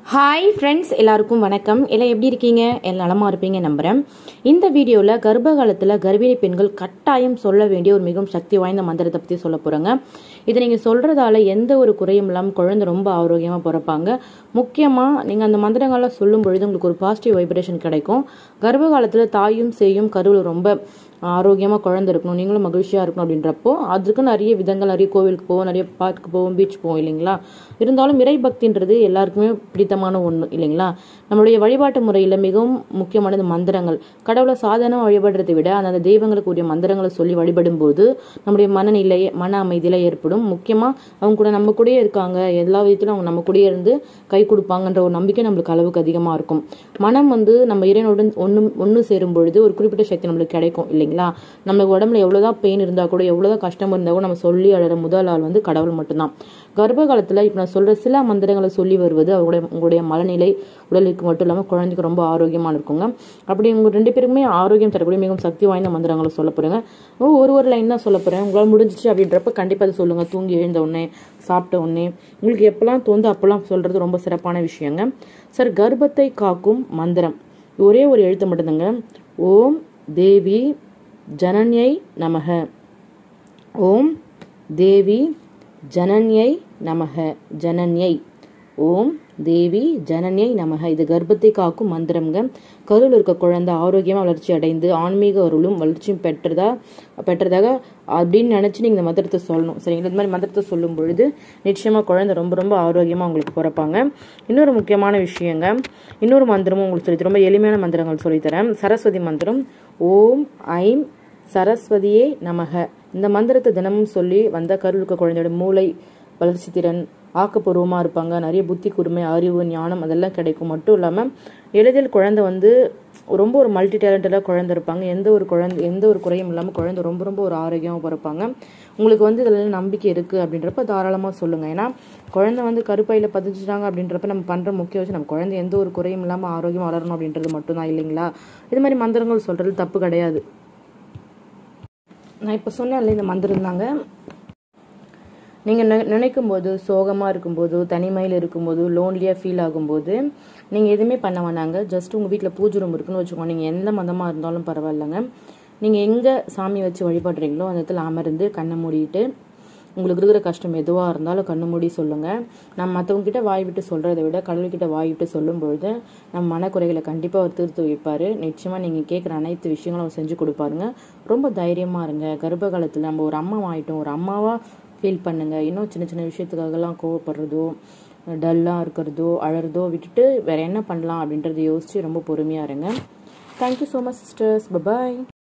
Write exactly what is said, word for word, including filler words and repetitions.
Hi friends, எல்லாருக்கும் வணக்கம். எல்லாம் எப்படி இருக்கீங்க? எல்லாம் நலமாக இருப்பீங்க நம்புகிறேன். இந்த வீடியோவில் கர்ப்ப காலத்தில் கர்ப்பிணி பெண்கள் கட்டாயம் சொல்ல வேண்டிய ஒரு மிகவும் சக்தி வாய்ந்த மந்திரத்தை பற்றி சொல்ல போகிறாங்க. இதை நீங்கள் சொல்கிறதால எந்த ஒரு குறையும் இல்லாமல் குழந்தை ரொம்ப ஆரோக்கியமாக பிறப்பாங்க. முக்கியமாக நீங்கள் அந்த மந்திரங்களை சொல்லும் பொழுது உங்களுக்கு ஒரு பாசிட்டிவ் வைப்ரேஷன் கிடைக்கும். கர்ப்ப காலத்தில் தாயும் சேயும் கருவில் ரொம்ப ஆரோக்கியமாக குழந்தை இருக்கணும், நீங்களும் மகிழ்ச்சியாக இருக்கணும் அப்படின்றப்போ அதுக்கு நிறைய விதங்கள், நிறைய கோவிலுக்கு போவோம், நிறைய பார்க்கு போவோம், பீச் போவோம் இல்லைங்களா. இருந்தாலும் இறை பக்தின்றது எல்லாருக்குமே பிடித்தமான ஒன்று இல்லைங்களா. நம்மளுடைய வழிபாட்டு முறையில் மிகவும் முக்கியமானது மந்திரங்கள். கடவுளை சாதாரண வழிபடுறதை விட அந்த தெய்வங்களுக்கு உரிய மந்திரங்களை சொல்லி வழிபடும் போது நம்முடைய மனநிலை மன அமைதியில் ஏற்படும். முக்கியமாக அவங்க கூட நம்ம கூடயே இருக்காங்க, எல்லா விதத்திலும் அவங்க நம்ம கூடயே இருந்து கை கொடுப்பாங்கன்ற ஒரு நம்பிக்கை நம்மளுக்கு அளவுக்கு அதிகமாக இருக்கும். மனம் வந்து நம்ம இறைவனுடன் ஒன்று ஒன்று சேரும் பொழுது ஒரு குறிப்பிட்ட சக்தி நம்மளுக்கு கிடைக்கும் இல்லைங்களா. நம்மளுக்கு உடம்புல எவ்வளோதான் பெயின் இருந்தால் கூட, எவ்வளோதான் கஷ்டம் இருந்தால் கூட நம்ம சொல்லி அழகிற முதல் ஆள் வந்து கடவுள் மட்டும்தான். கர்ப்ப காலத்தில் இப்போ நான் சொல்கிற சில மந்திரங்களை சொல்லி வருவது அவங்களுடைய உங்களுடைய மனநிலை உடலுக்கு மட்டும் இல்லாமல் குழந்தைக்கு ரொம்ப ஆரோக்கியமாக இருக்குங்க. அப்படி உங்கள் ரெண்டு பேருக்குமே ஆரோக்கியம் தரக்கூடிய மிகவும் சக்தி வாய்ந்த மந்திரங்களை சொல்ல போகிறேங்க. ஒரு ஒரு லைன் தான் சொல்ல போகிறேன். உங்களால் முடிஞ்சிச்சு அப்படின்றப்ப கண்டிப்பாக அதை சொல்லுங்கள். தூங்கி எழுந்த உடனே, சாப்பிட்ட உடனே, உங்களுக்கு எப்போல்லாம் தோந்து அப்போல்லாம் சொல்கிறது ரொம்ப சிறப்பான விஷயங்க. சார், கர்ப்பத்தை காக்கும் மந்திரம் ஒரே ஒரு எழுத்து மட்டும்தாங்க. ஓம் தேவி ஜனன்யை நமக. ஓம் தேவி ஜனன்யை நமக. ஜனன்யை ஓம் தேவி ஜனன்யை நமக. இது கர்ப்பத்தை காக்கும் மந்திரம்ங்க. கருவில் இருக்க குழந்தை ஆரோக்கியமாக வளர்ச்சி அடைந்து ஆன்மீக அருளும் வளர்ச்சியும் பெற்றதா பெற்றதாக அப்படின்னு நினச்சி நீங்கள் இந்த மந்திரத்தை சொல்லணும். சரிங்களா. இந்த மாதிரி மந்திரத்தை சொல்லும் பொழுது நிச்சயமாக குழந்தை ரொம்ப ரொம்ப ஆரோக்கியமாக உங்களுக்கு பிறப்பாங்க. இன்னொரு முக்கியமான விஷயங்க, இன்னொரு மந்திரமும் உங்களுக்கு சொல்லி ரொம்ப எளிமையான மந்திரங்கள் சொல்லித்தரேன். சரஸ்வதி மந்திரம். ஓம் ஐம் சரஸ்வதியே நமக. இந்த மந்திரத்தை தினமும் சொல்லி வந்த கருவில் இருக்க குழந்தையோட மூளை வளர்ச்சி திறன் ஆக்கப்பூர்வமாக இருப்பாங்க. நிறைய புத்தி கூர்மை, அறிவு, ஞானம் அதெல்லாம் கிடைக்கும். மட்டும் இல்லாமல் எளிதில் குழந்தை வந்து ரொம்ப ஒரு மல்டி டேலண்டடாக குழந்தை இருப்பாங்க. எந்த ஒரு குழந்தை எந்த ஒரு குறையும் இல்லாமல் குழந்தை ரொம்ப ரொம்ப ஒரு ஆரோக்கியமாக பிறப்பாங்க. உங்களுக்கு வந்து இதில் நம்பிக்கை இருக்குது அப்படின்றப்ப தாராளமாக சொல்லுங்கள். ஏன்னா குழந்தை வந்து கருப்பையில் பதிஞ்சுட்டாங்க அப்படின்றப்ப நம்ம பண்ணுற முக்கிய விஷயம் நம்ம குழந்தை எந்த ஒரு குறையும் இல்லாமல் ஆரோக்கியம் வளரணும் அப்படின்றது மட்டும்தான் இல்லைங்களா. இது மாதிரி மந்திரங்கள் சொல்கிறது தப்பு கிடையாது. நான் இப்போ சொன்னேன்ல இந்த மந்திரம் தாங்க. நீங்கள் நினைக்கும் போது, சோகமாக இருக்கும்போது, தனிமையில் இருக்கும்போது, லோன்லியாக ஃபீல் ஆகும்போது நீங்கள் எதுவுமே பண்ண வேணாங்க. ஜஸ்ட் உங்கள் வீட்டில் பூஜை ரூம் இருக்குன்னு வச்சுக்கோங்க. நீங்கள் எந்த மதமாக இருந்தாலும் பரவாயில்லைங்க. நீங்கள் எங்கே சாமி வச்சு வழிபடுறீங்களோ அந்த இடத்துல அமர்ந்து கண்ணை மூடிட்டு உங்களுக்கு இருக்கிற கஷ்டம் எதுவாக இருந்தாலும் கண்ணு மூடி சொல்லுங்கள். நம்ம மற்றவங்ககிட்ட வாய் விட்டு சொல்கிறத விட கடவுள்கிட்ட வாய் விட்டு சொல்லும் பொழுது நம்ம மனக்குறைகளை கண்டிப்பாக அவர் தீர்த்து வைப்பார். நிச்சயமாக நீங்கள் கேட்குற அனைத்து விஷயங்களும் அவர் செஞ்சு கொடுப்பாருங்க. ரொம்ப தைரியமாக இருங்க. கர்ப்ப காலத்தில் நம்ம ஒரு அம்மா ஆகிட்டோம், ஒரு அம்மாவாக ஃபீல் பண்ணுங்கள். இன்னும் சின்ன சின்ன விஷயத்துக்காகலாம் கோவப்படுறதோ, டல்லாக இருக்கிறதோ, அழறதோ விட்டுட்டு வேறு என்ன பண்ணலாம் அப்படின்றத யோசித்து ரொம்ப பொறுமையாக இருங்க. Thank you so much sisters. Bye bye.